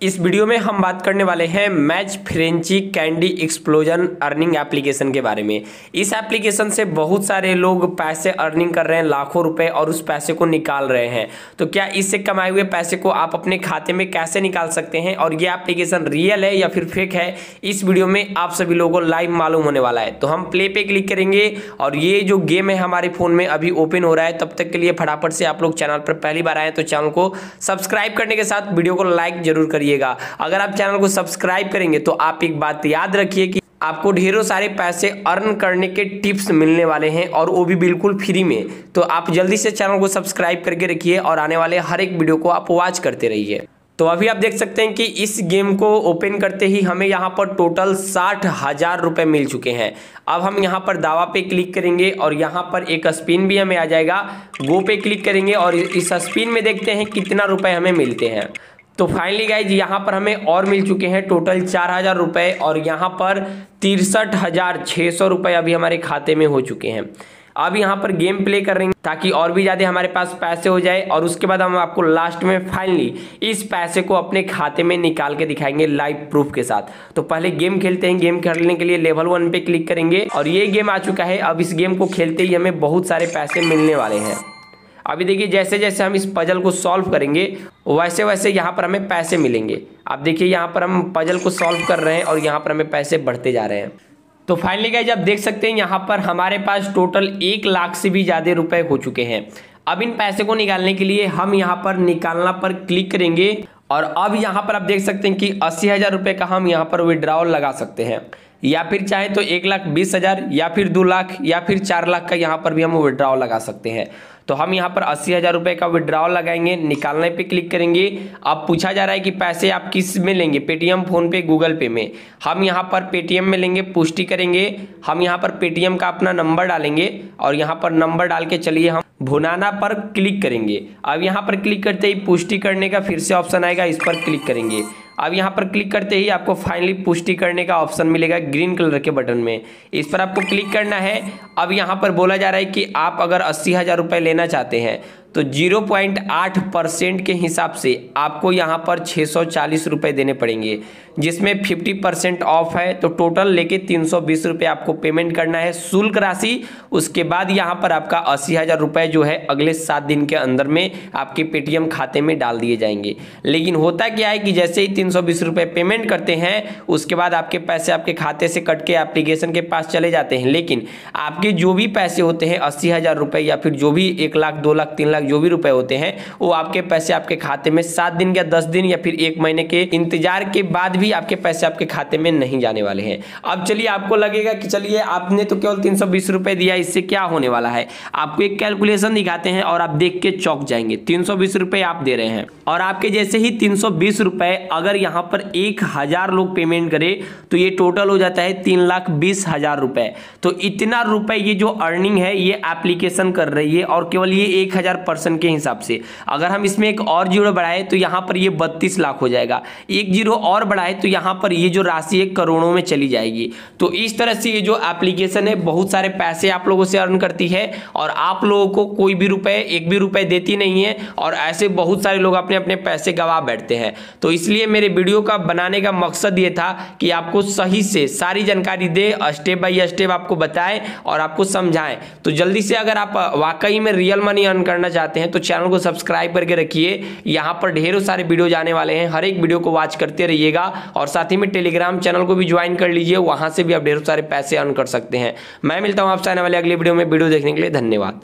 इस वीडियो में हम बात करने वाले हैं match frenzy candy explosion earning application के बारे में। इस एप्लीकेशन से बहुत सारे लोग पैसे अर्निंग कर रहे हैं, लाखों रुपए, और उस पैसे को निकाल रहे हैं। तो क्या इससे कमाए हुए पैसे को आप अपने खाते में कैसे निकाल सकते हैं और ये एप्लीकेशन रियल है या फिर फेक है, इस वीडियो में आप सभी लोगों को लाइव मालूम होने वाला है। तो हम प्ले पे क्लिक करेंगे और ये जो गेम है हमारे फोन में अभी ओपन हो रहा है। तब तक के लिए फटाफट से आप लोग चैनल पर पहली बार आए तो चैनल को सब्सक्राइब करने के साथ वीडियो को लाइक जरूर करिएगा। अगर आप चैनल को सब्सक्राइब करेंगे तो आप एक बात याद रखिए कि आपको ढेरों सारे पैसे अर्न करने के टिप्स मिलने वाले हैं और वो भी बिल्कुल फ्री में। तो आप जल्दी से चैनल को सब्सक्राइब करके रखिए और आने वाले हर एक वीडियो को आप वॉच करते रहिए। तो अभी आप देख सकते हैं कि इस गेम को ओपन करते ही हमें यहाँ पर टोटल 60,000 रुपए मिल चुके हैं। अब हम यहाँ पर दावा पे क्लिक करेंगे और यहाँ पर एक स्पिन भी हमें आ जाएगा। गो पे क्लिक करेंगे और इस स्पिन में देखते हैं कितना रुपए हमें मिलते हैं। तो फाइनली गाइज यहाँ पर हमें और मिल चुके हैं टोटल 4,000 रुपए और यहाँ पर 63,600 रुपए अभी हमारे खाते में हो चुके हैं। अब यहाँ पर गेम प्ले कर रहे हैं ताकि और भी ज़्यादा हमारे पास पैसे हो जाए और उसके बाद हम आपको लास्ट में फाइनली इस पैसे को अपने खाते में निकाल के दिखाएंगे लाइव प्रूफ के साथ। तो पहले गेम खेलते हैं। गेम खेलने के लिए लेवल 1 पे क्लिक करेंगे और ये गेम आ चुका है। अब इस गेम को खेलते ही हमें बहुत सारे पैसे मिलने वाले हैं। अभी देखिए जैसे जैसे हम इस पजल को सॉल्व करेंगे वैसे वैसे यहाँ पर हमें पैसे मिलेंगे। आप देखिए यहाँ पर हम पजल को सॉल्व कर रहे हैं और यहाँ पर हमें पैसे बढ़ते जा रहे हैं। तो फाइनली गाइस आप देख सकते हैं यहाँ पर हमारे पास टोटल 1 लाख से भी ज़्यादा रुपए हो चुके हैं। अब इन पैसे को निकालने के लिए हम यहाँ पर निकालना पर क्लिक करेंगे और अब यहाँ पर आप देख सकते हैं कि 80,000 रुपये का हम यहाँ पर विड्रॉल लगा सकते हैं, या फिर चाहे तो 1,20,000 या फिर 2 लाख या फिर 4 लाख का यहाँ पर भी हम विड्रॉल लगा सकते हैं। तो हम यहाँ पर 80,000 रुपये का विड्रॉल लगाएंगे, निकालने पे क्लिक करेंगे। अब पूछा जा रहा है कि पैसे आप किस में लेंगे, पेटीएम, फोन पे, गूगल पे में। हम यहाँ पर पेटीएम में लेंगे, पुष्टि करेंगे। हम यहाँ पर पेटीएम का अपना नंबर डालेंगे और यहाँ पर नंबर डाल के चलिए हम भुनाना पर क्लिक करेंगे। अब यहाँ पर क्लिक करते ही पुष्टि करने का फिर से ऑप्शन आएगा, इस पर क्लिक करेंगे। अब यहाँ पर क्लिक करते ही आपको फाइनली पुष्टि करने का ऑप्शन मिलेगा ग्रीन कलर के बटन में, इस पर आपको क्लिक करना है। अब यहाँ पर बोला जा रहा है कि आप अगर 80,000 रुपये लेना चाहते हैं तो 0.8% के हिसाब से आपको यहाँ पर 640 रुपये देने पड़ेंगे, जिसमें 50% ऑफ है। तो टोटल लेके 320 रुपये आपको पेमेंट करना है शुल्क राशि। उसके बाद यहाँ पर आपका 80,000 रुपये जो है अगले 7 दिन के अंदर में आपके पेटीएम खाते में डाल दिए जाएंगे। लेकिन होता क्या है कि जैसे ही 320 रुपये पेमेंट करते हैं उसके बाद आपके पैसे आपके खाते से कट के एप्लीकेशन के पास चले जाते हैं। लेकिन आपके जो भी पैसे होते हैं 80,000 रुपये या फिर जो भी 1 लाख, 2 लाख, 3 लाख जो भी रुपए होते हैं वो आपके पैसे आपके खाते में 7 दिन या 10 दिन या फिर 1 महीने के इंतजार के बाद भी आपके पैसे आपके खाते में नहीं जाने वाले हैं। अब चलिए आपको लगेगा कि चलिए आपने तो केवल 320 रुपए दिया, इससे क्या होने वाला है। आपको एक कैलकुलेशन दिखाते हैं और आप देख के चौंक जाएंगे। 320 रुपए आप दे रहे हैं और आपके जैसे ही 320 रुपए अगर यहाँ पर 1,000 लोग पेमेंट करे तो ये टोटल हो जाता है 3,20,000 रुपए। तो इतना रुपए ये जो अर्निंग है ये एप्लीकेशन कर रही है और केवल ये 1,000% के हिसाब से। अगर हम इसमें एक और जीरो बढ़ाए तो यहाँ पर ये 32 लाख हो जाएगा। एक जीरो और बढ़ाए तो यहाँ पर ये जो राशि है करोड़ों में चली जाएगी। तो इस तरह से ये जो एप्लीकेशन है बहुत सारे पैसे आप लोगों से अर्न करती है और आप लोगों को कोई भी रुपए, एक भी रुपए देती नहीं है। और ऐसे बहुत सारे लोग अपने अपने पैसे गवा बैठते हैं। तो इसलिए मेरे वीडियो का बनाने का मकसद ये था कि आपको सही से सारी जानकारी दे, स्टेप बाय स्टेप आपको बताएं और आपको समझाएं। तो जल्दी से अगर आप वाकई में रियल मनी अर्न करना चाहते हैं तो चैनल को सब्सक्राइब करके रखिए। यहाँ पर ढेरों सारे वीडियो जाने वाले हैं, हर एक वीडियो को वॉच करते रहिएगा और साथ ही में टेलीग्राम चैनल को भी ज्वाइन कर लीजिए, वहां से भी आप ढेरों सारे पैसे अर्न कर सकते हैं। मैं मिलता हूं आपसे आने वाले अगले वीडियो में। वीडियो देखने के लिए धन्यवाद।